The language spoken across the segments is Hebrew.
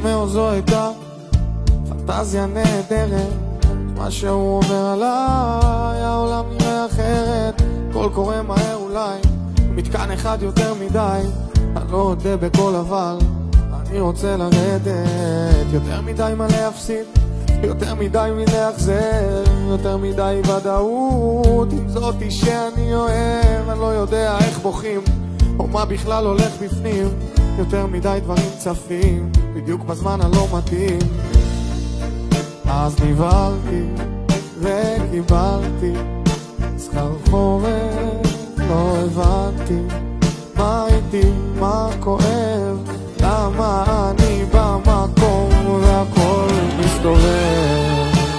שומע זו הייתה פנטזיה נהדרת, מה שהוא אומר עליי העולם נראה אחרת, כל קורה מהר אולי, מתקן אחד יותר מדי, אני לא יודע בכל אבל אני רוצה לרדת, יותר מדי מה להפסיד, יותר מדי מלאכזב, יותר מדי ודאות עם זאתי שאני אוהב, אני לא יודע איך בוכים או מה בכלל הולך בפנים, יותר מדי דברים צפים בדיוק בזמן הלא מתאים, אז נברתי וקיבלתי סחרחורת, לא הבנתי מה איתי, מה כואב, למה אני במקום והכל מסתובב.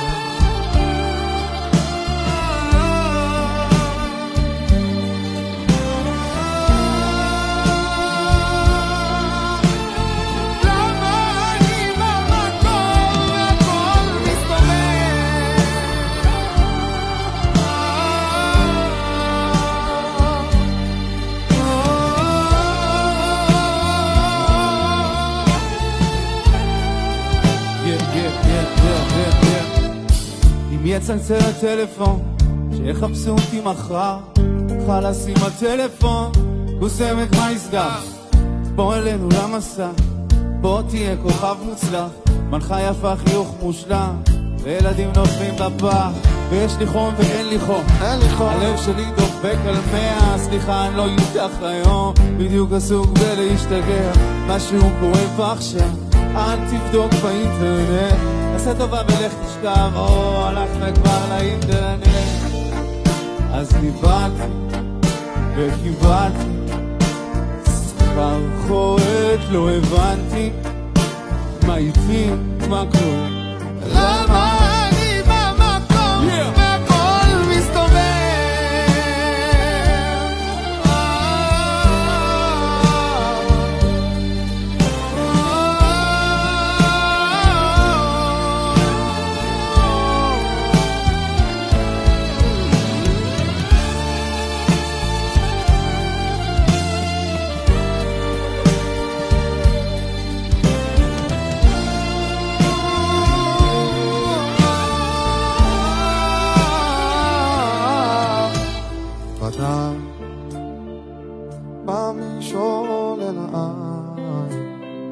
יצלצל הטלפון, שיחפשו אותי מחר, חלס עם הטלפון, כוסמק מה נסגר, בוא אלינו למסע, בוא תהיה כוכב מוצלח, מנחה יפה חיוך מושלם, וילדים נופלים בפח, ויש לי חום ואין לי חום, הלב שלי דופק על 100, סליחה אני לא יודח היום, בדיוק עסוק בלהשתגע, משהו כואב עכשיו, אל תבדוק באינטרנט, עשה טובה ולך תשכב, או הלכת כבר לאינטרנט, אז ניבלתי וקיבלתי סחרחורת, לא הבנתי מה איתי, מה קורה, למה אני במקום והכל מסתובב. במשעול אל העין,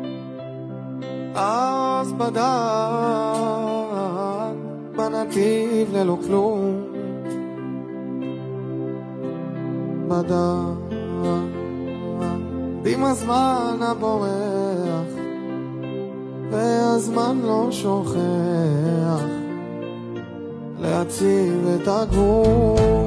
אז בדד בנתיב ללא כלום, בדד עם הזמן הבורח והזמן לא שוכח להציב את הגבול,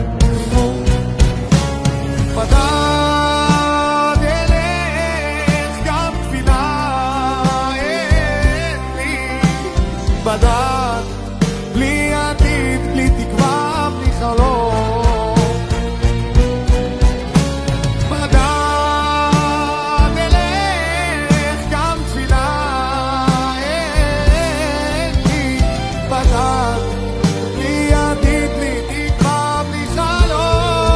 בדד ילך גם תפילה אין לי, בדד בלי עתיד, בלי תקווה, בלי חלום, בדד ילך גם תפילה אין לי, בדד בלי עתיד, בלי תקווה, בלי חלום.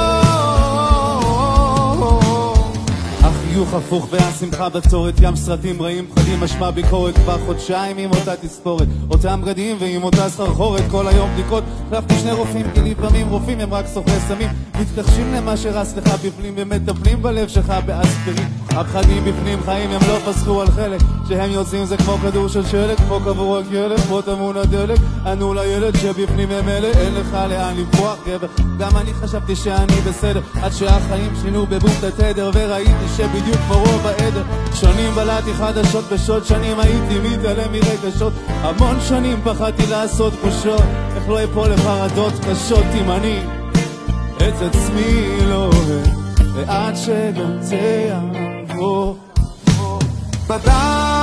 חיוך הפוך והשמחה בצורת, ים סרטים רעים פחדים משמע ביקורת, כבר חודשיים עם אותה תספורת, אותם בגדים ועם אותה סחרחורת, כל היום בדיקות, חלפתי 2 רופאים כי לפעמים רופאים הם רק סוחרי סמים, מתכחשים למה שרס לך בפנים ומטפלים בלב שלך באספירין, הפחדים בפנים חיים הם לא פסחו על חלק, שהם יוצאים זה כמו כדור של שלג, כמו קבור רק ילד, כמו תמון הדלק, ענו לילד שבפנים הם אלה, אין לך לאן לברוח גבר, גם אני חשבתי שאני בסדר, עד שהחיים שינו בבום התדר, וראיתי שבדיוק כמו רוב העדר, שנים בלעתי חדשות בשוד, שנים הייתי מתעלם מרגשות, המון שנים פחדתי לעשות פשוט, איך לא אפול לחרדות קשות אם אני את עצמי לא אוהב, ועד שגם זה יעבור. בדד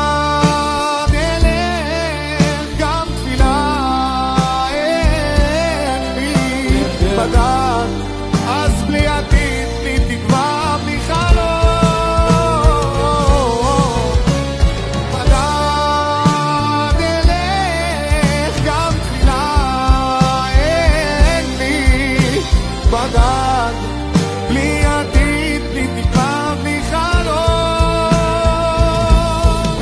ילך גם תפילה אין לי, בדד אז בלי עתיד, בלי תקווה, בלי חלום, בדד ילך גם תפילה אין לי, בדד בלי עתיד, בלי תקווה, בלי חלום.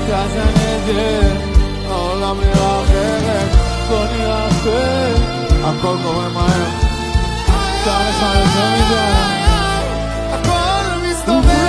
פנטזיה נהדרת, העולם נראה אחרת, הכל נראה אחרת, הכל קורה מהר, אפשר לך יותר מדי, הכל מסתובב